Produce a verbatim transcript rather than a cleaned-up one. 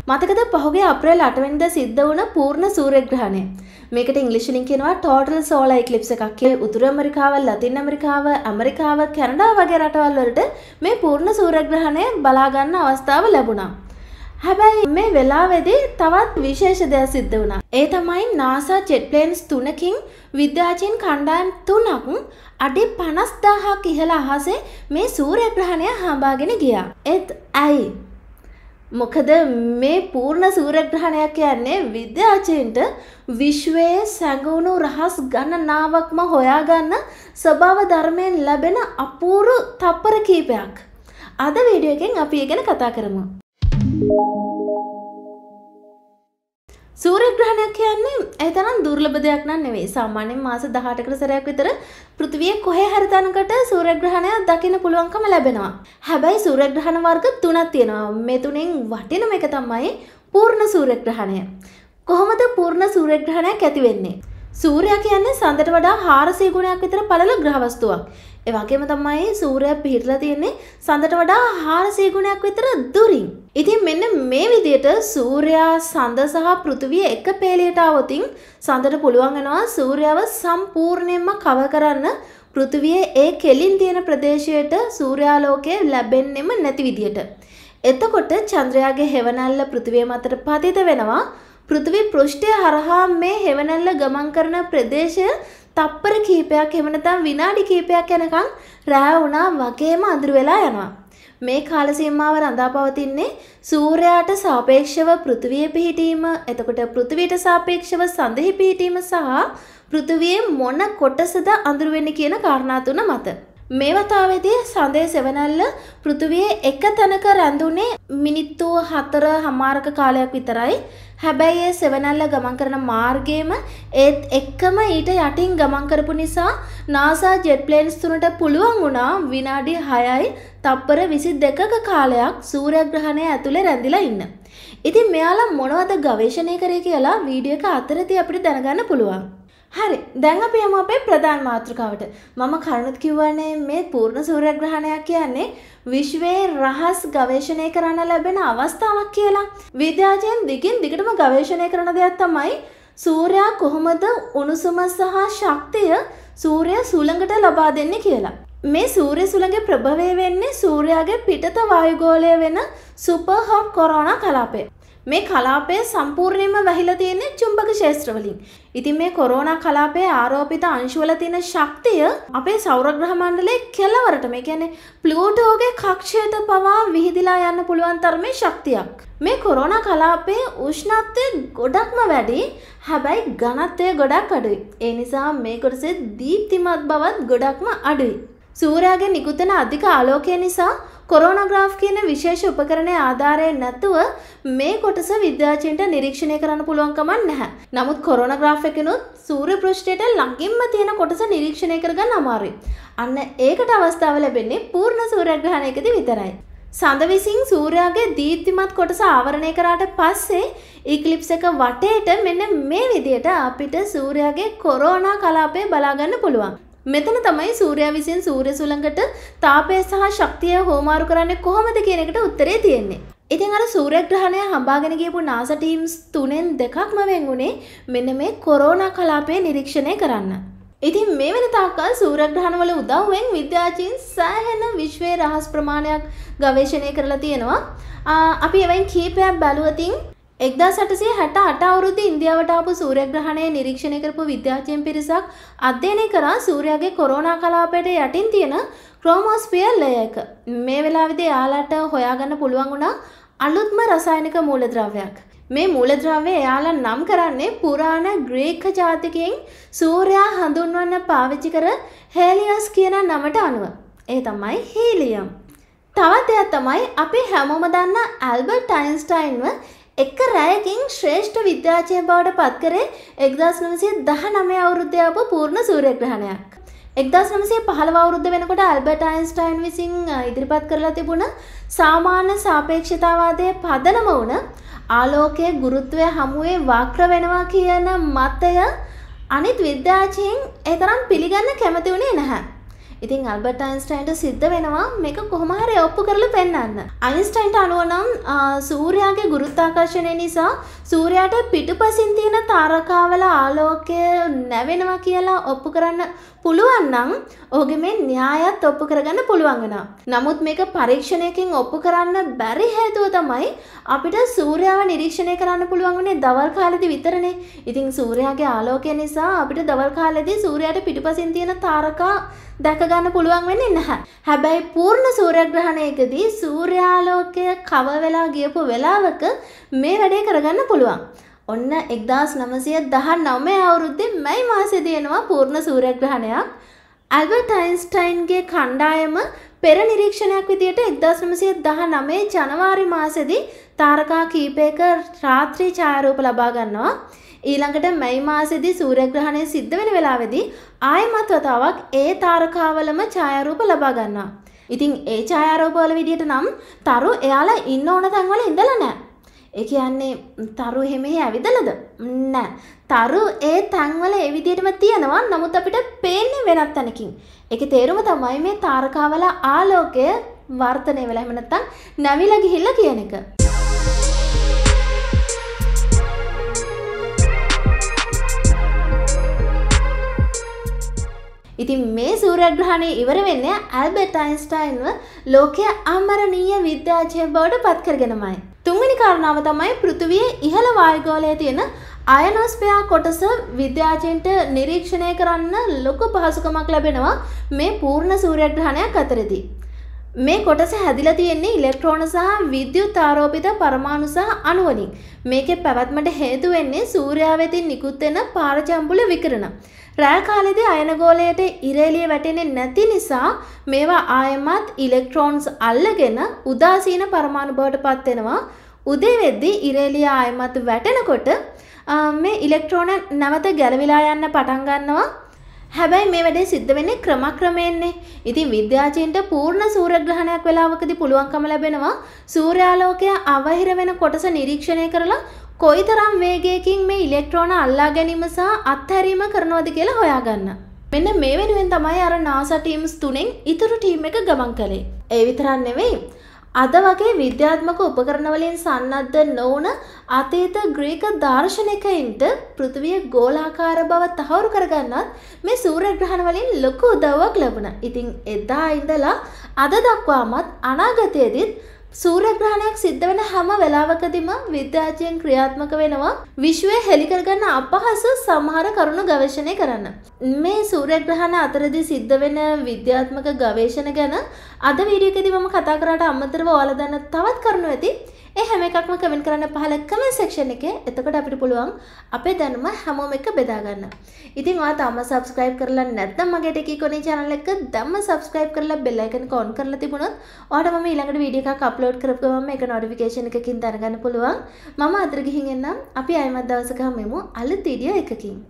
මතකද පහුගිය අප්‍රේල් අට වෙනිදා සිද්ධ වුණ පූර්ණ සූර්යග්‍රහණය? මේකට ඉංග්‍රීසි වලින් කියනවා Total Solar Eclipse එකක්. ඒ උතුරු ඇමරිකාව, ලතින් ඇමරිකාව, ඇමරිකාව, කැනඩා වගේ රටවල් වලට මේ පූර්ණ සූර්යග්‍රහණය බලා ගන්න අවස්ථාව ලැබුණා. හැබැයි මේ වෙලාවේදී තවත් විශේෂ දෙයක් සිද්ධ වුණා. ඒ තමයි NASA ජෙට් ප්ලේන්ස් තුනකින් විද්‍යාඥයින් කණ්ඩායම් තුනක් අඩි පනස් දාහක් ඉහළ අහසේ මේ සූර්යග්‍රහණය හඹාගෙන ගියා. ඒත් ඇයි? මොකද මේ පූර්ණ සූර්යග්‍රහණයක් කියන්නේ විද්‍යාඥයින්ට විශ්වයේ සැඟවුණු රහස් ගණනාවක්ම හොයාගන්න ස්වභාව ධර්මයෙන් ලැබෙන අපූර්ව තප්පර කීපයක්. අද වීඩියෝ එකෙන් අපි ඒ ගැන කතා කරමු. සූර්යග්‍රහණයක් කියන්නේ ඒ තරම් දුර්ලභ දෙයක් නන් නෙවෙයි. සාමාන්‍යයෙන් මාස දහඅටකට සැරයක් විතර පෘථිවියේ කොහේ හරි තැනකට සූර්යග්‍රහණයක් දකින්න පුළුවන්කම ලැබෙනවා. හැබැයි සූර්යග්‍රහණ වර්ග තුනක් තියෙනවා. මේ තුනෙන් වටිනම එක තමයි පූර්ණ සූර්යග්‍රහණය. කොහොමද පූර්ණ සූර්යග්‍රහණයක් ඇති වෙන්නේ? සූර්යයා කියන්නේ සඳට වඩා හාරසිය ගුණයක් විතර පළල ග්‍රහ වස්තුවක්. ඒ වගේම තමයි සූර්යයා පිහිටලා තියෙන්නේ සඳට වඩා හාරසිය ගුණයක් විතර දුරින්. ඉතින් මෙන්න මේ විදිහට සූර්යයා සඳ සහ පෘථිවිය එක පේලියට આવොතින් සඳට පුළුවන් වෙනවා සූර්යව සම්පූර්ණයෙන්ම කවර් කරන්න පෘථිවියේ ඒ කෙලින් තියෙන ප්‍රදේශයට සූර්යාලෝකය ලැබෙන්නෙම නැති විදිහට. එතකොට චන්ද්‍රයාගේ හෙවණැල්ල පෘථිවිය මතට පතිත වෙනවා. පෘථිවි පෘෂ්ඨය හරහා මේ හෙවණැල්ල ගමන් කරන ප්‍රදේශය තප්පර කීපයක් එහෙම නැත්නම් විනාඩි කීපයක් යනකම් රැය වුණා වගේම අඳුර වෙලා යනවා. මේ කාල සීමාව රඳා පවතින්නේ සූර්යයාට සාපේක්ෂව පෘථිවිය පිහිටීම, එතකොට පෘථිවියට සාපේක්ෂව සඳෙහි පිහිටීම සහ පෘථිවියේ මොන කොටසද අඳුර වෙන්නේ කියන කාරණා තුන මත. මේ වතාවේදී සඳේ සෙවණැල්ල පෘථිවියේ එක තැනක රැඳුනේ මිනිත්තු හතර හමාරක කාලයක් විතරයි. හැබැයි ඒ සෙවණැල්ල ගමන් කරන මාර්ගයේම ඒත් එක්කම ඊට යටින් ගමන් කරපු නිසා NASA ජෙට් ප්ලේන්ස් තුනට පුළුවන් වුණා විනාඩි හයයි තප්පර විසි දෙකක කාලයක් සූර්යග්‍රහණය ඇතුලේ රැඳිලා ඉන්න. ඉතින් මෙයාලා මොනවද ගවේෂණය කරේ කියලා වීඩියෝ එක අතරදී අපිට දැනගන්න පුළුවන්. හරි, දැන් අපි යමු අපේ ප්‍රධාන මාතෘකාවට. මම කරුණුත් කිව්වනේ මේ පූර්ණ සූර්යග්‍රහණයක් කියන්නේ විශ්වයේ රහස් ගවේෂණය කරන්න ලැබෙන අවස්ථාවක් කියලා. විද්‍යාඥයන් දිගින් දිගටම ගවේෂණය කරන දෙයක් තමයි සූර්යයා කොහොමද උණුසුම සහ ශක්තිය සූර්ය සුළඟට ලබා දෙන්නේ කියලා. මේ සූර්ය සුළඟේ ප්‍රභවය වෙන්නේ සූර්යාගේ පිටත වායුගෝලය වෙන සුපර් හොට් කොරෝනා කලාපය. මේ කලාපය සම්පූර්ණයෙන්ම වැහිලා තියෙන්නේ චුම්බක ක්ෂේත්‍ර වලින්. ඉතින් මේ කොරෝනා කලාපයේ ආරෝපිත අංශු වල තියෙන ශක්තිය අපේ සෞරග්‍රහ මණ්ඩලයේ කෙළවරට, මේ කියන්නේ ප්ලූටෝගේ කක්ෂයට පවා විහිදිලා යන්න පුළුවන් තරමේ ශක්තියක්. මේ කොරෝනා කලාපයේ උෂ්ණත්වය ගොඩක්ම වැඩි, හැබැයි ඝනත්වය ගොඩක් අඩුයි. ඒ නිසා මේ කොටසේ දීප්තිමත් බවත් ගොඩක්ම අඩුයි. සූර්යාගේ නිකුත් වෙන අධික ආලෝකය නිසා කොරෝනෝග්‍රාෆ් කියන විශේෂ උපකරණයේ ආධාරයෙන් නැතුව මේ කොටස විද්‍යාඥයන්ට නිරීක්ෂණය කරන්න පුළුවන් කමක් නැහැ. නමුත් කොරෝනෝග්‍රාෆ් එකනොත් සූර්ය පෘෂ්ඨයට ළඟින්ම තියෙන කොටස නිරීක්ෂණය කරගන්න අමාරුයි. අන්න ඒකට අවස්ථාව ලැබෙන්නේ පූර්ණ සූර්යග්‍රහණයකදී විතරයි. සඳ විසින් සූර්යාගේ දීප්තිමත් කොටස ආවරණය කරාට පස්සේ ඉක්ලිප්ස් එක වටේට මෙන්න මේ විදිහට අපිට සූර්යාගේ කොරෝනා කලාපය බලා ගන්න පුළුවන්. මෙතන තමයි සූර්යයා විසින් සූර්ය සුළඟට තාපය සහ ශක්තිය හෝමාරු කරන්නේ කොහොමද කියන එකට උත්තරේ තියෙන්නේ. ඉතින් අර සූර්යග්‍රහණය හඹාගෙන ගියපු NASA ටීම්ස් තුනෙන් දෙකක්ම වෙන්ුනේ මෙන්න මේ කොරෝනා කලාපය නිරීක්ෂණය කරන්න. ඉතින් මේ වෙන තාක්කල් සූර්යග්‍රහණවල උදව්වෙන් විද්‍යාඥයින් සෑහෙන විශ්වයේ රහස් ප්‍රමාණයක් ගවේෂණය කරලා තියෙනවා. අපි එවෙන් කීපයක් බැලුවතින් එක්දාස් අටසිය හැට අට අවුරුද්දේ ඉන්දියාවට ආපු සූර්යග්‍රහණය නිරීක්ෂණය කරපු විද්‍යාඥයන් පිරිසක් අධ්‍යයනය කරා සූර්යාගේ කොරෝනා කලාපයට යටින් තියෙන ක්‍රෝමෝස්ෆියර් ලේයර් එක. මේ වෙලාවේදී එයාලට හොයාගන්න පුළුවන් වුණා අලුත්ම රසායනික මූලද්‍රව්‍යයක්. මේ මූලද්‍රව්‍ය එයාලා නම් කරන්නේ පුරාණ ග්‍රීක ජාතිකයන් සූර්යයා හඳුන්වන්න පාවිච්චි කර හෙලියස් කියන නමට අනුව. ඒ තමයි හීලියම්. තවත් දෙයක් තමයි අපි හැමෝම දන්න ඇල්බර්ට් අයින්ස්ටයින්ව එක රැයකින් ශ්‍රේෂ්ඨ විද්‍යාඥයෙක් බවට පත් කරේ එක්දාස් නවසිය දහනවය අවුරුද්දේ ආපු පූර්ණ සූර්යග්‍රහණයක්. එක්දාස් නවසිය පහළොව අවුරුද්ද වෙනකොට ඇල්බර්ට් අයින්ස්ටයින් විසින් ඉදිරිපත් කරලා තිබුණ සාමාන්‍ය සාපේක්ෂතාවාදයේ පදනම වුණ ආලෝකයේ ගුරුත්වය හමුවේ වක්‍ර වෙනවා කියන මතය අනිත් විද්‍යාඥයින් ඒ තරම් පිළිගන්න කැමති වුණේ නැහැ. ඉතින් ඇල්බර්ට් අයින්ස්ටයින්ට සිද්ධ වෙනවා මේක කොහොම හරි ඔප්පු කරලා පෙන්නන්න. අයින්ස්ටයින්ට අනුව නම් සූර්යාගේ ගුරුත්වාකර්ෂණය නිසා සූර්යාට පිටුපසින් තියෙන තාරකාවල ආලෝකය නැවෙනවා කියලා ඔප්පු කරන්න පුළුවන් නම් ඔහුගේ මේ න්‍යායත් ඔප්පු කරගන්න පුළුවන් වෙනවා. නමුත් මේක පරීක්ෂණයකින් ඔප්පු කරන්න බැරි හේතුව තමයි අපිට සූර්යාව නිරීක්ෂණය කරන්න පුළුවන් වුණේ දවල් කාලෙදි විතරනේ. ඉතින් සූර්යාගේ ආලෝකය නිසා අපිට දවල් කාලෙදි සූර්යාට පිටුපසින් තියෙන තාරකා දැක ගන්න පුළුවන් වෙන්නේ නැහැ. හැබැයි පූර්ණ සූර්යග්‍රහණයකදී සූර්යාලෝකය කව වෙලා ගියපු වෙලාවක මේ වැඩේ කරගන්න පුළුවන්. ඔන්න එක්දාස් නවසිය දහනවය අවුරුද්දේ මැයි මාසෙදී එනවා පූර්ණ සූර්යග්‍රහණයක්. ඇල්බර්ට් අයින්ස්ටයින්ගේ කණ්ඩායම පෙර නිරීක්ෂණයක් විදියට එක්දාස් නවසිය දහනවය ජනවාරි මාසෙදී තාරකා කීපයක රාත්‍රී ඡායාරූප ලබා ගන්නවා. ඊළඟට මැයි මාසෙදී සූර්යග්‍රහණය සිද්ධ වෙන වෙලාවේදී ආයමත් වතාවක් ඒ තාරකාවලම ඡායාරූප ලබා ගන්නවා. ඉතින් ඒ ඡායාරූප වල විදියට නම් තරු එයාලා ඉන්න ඕන තැන්වල ඉඳලා නැහැ. ඒ කියන්නේ තරු එහෙම ඇවිදලාද? නෑ. තරු ඒ තැන්වල ඒ විදියටම තියෙනවා. නමුත් අපිට පේන්නේ වෙනත් තැනකින්. ඒකේ තේරුම තමයි මේ තාරකාවල ආලෝකය වර්ධනය වෙලා එහෙම නැත්නම් නැවිලා ගිහිල්ලා කියන එක. ඉතින් මේ සූර්යග්‍රහණය ඉවර වෙන්නේ ඇල්බර්ට් අයින්ස්ටයින්ව ලෝකයේ අමරණීය විද්‍යාඥයෙක් බවට පත් කරගෙනමයි. තුන්වෙනි කාරණාව තමයි පෘථිවියේ ඉහළ වායුගෝලයේ තියෙන අයනොස්ෆියා කොටස විද්‍යාඥයන්ට නිරීක්ෂණය කරන්න ලොකු පහසුකමක් ලැබෙනවා මේ පූර්ණ සූර්යග්‍රහණයක් අතරදී. මේ කොටස හැදිලා තියෙන්නේ ඉලෙක්ට්‍රෝන සහ විද්‍යුත් ආරෝපිත පරමාණු සහ අණු වලින්. මේකේ පැවැත්මට හේතු වෙන්නේ සූර්යාව වෙතින් නිකුත් වෙන පාරජම්බුල විකිරණ. රැය කාලෙදී අයන ගෝලයට ඉර එළිය වැටෙන්නේ නැති නිසා මේවා ආයමත් ඉලෙක්ට්‍රෝන්ස් අල්ලගෙන උදාසීන පරමාණු බවට පත් වෙනවා. උදේ වෙද්දී ඉර එළිය ආයමත් වැටෙනකොට මේ ඉලෙක්ට්‍රෝන නැවත ගැලවිලා යන්න පටන් ගන්නවා. හැබැයි මේ වැඩේ සිද්ධ වෙන්නේ ක්‍රමක්‍රමයෙන්නේ. ඉතින් විද්‍යාඥයන්ට පූර්ණ සූර්යග්‍රහණයක් වෙලාවකදී පුළුවන්කම ලැබෙනවා සූර්යාලෝකය අවහිර වෙන කොටස නිරීක්ෂණය කරලා කොයිතරම් වේගයකින් මේ ඉලෙක්ට්‍රෝන අල්ලා ගැනීම සහ අත්හැරීම කරනවද කියලා හොයාගන්න. මෙන්න මේ වෙනුවෙන් තමයි අර නාසා ටීම්ස් තුනෙන් ඉතුරු ටීම් එක ගමන් කළේ. ඒ විතරක් නෙවෙයි අද වගේ විද්‍යාත්මක උපකරණ වලින් සන්නද්ධ නොවුන අතීත ග්‍රීක දාර්ශනිකයින්ට පෘථිවිය ගෝලාකාර බව තහවුරු කරගන්නත් මේ සූර්යග්‍රහණ වලින් ලොකු උදව්වක් ලැබුණා. ඉතින් එදා ඉඳලා අද දක්වාමත් අනාගතයේදීත් සූර්යග්‍රහණයක් සිද්ධ වෙන හැම වෙලාවකදීම විද්‍යාඥයන් ක්‍රියාත්මක වෙනවා විශ්වයේ හෙළි කරගන්න අපහසු සමහර කරුණු ගවේෂණය කරන්න. මේ සූර්යග්‍රහණ අතරදී සිද්ධ වෙන විද්‍යාත්මක ගවේෂණ ගැන අද වීඩියෝ එකේදී මම කතා කරාට අමතරව ඔයාලා දන්න තවත් කරුණු ඇති. ඒ හැම එකක්ම කමෙන්ට් කරන්න පහළ කමෙන්ට් සෙක්ෂන් එකේ. එතකොට අපිට පුළුවන් අපේ දැනුම හැමෝම එක්ක බෙදා ගන්න. ඉතින් ඔයා තාම subscribe කරලා නැත්නම් මගේ ටෙකී කොනේ channel එක දැම්ම subscribe කරලා bell icon එක on කරලා තිබුණොත් ඔයාට මම ඊළඟට වීඩියෝ එකක් upload කරපු ගමන් මේක notification එකකින් දැනගන්න පුළුවන්. මම අතර ගිහින් එන්නම්. අපි ආයෙමත් දවසක හමුවෙමු අලුත් වීඩියෝ එකකින්.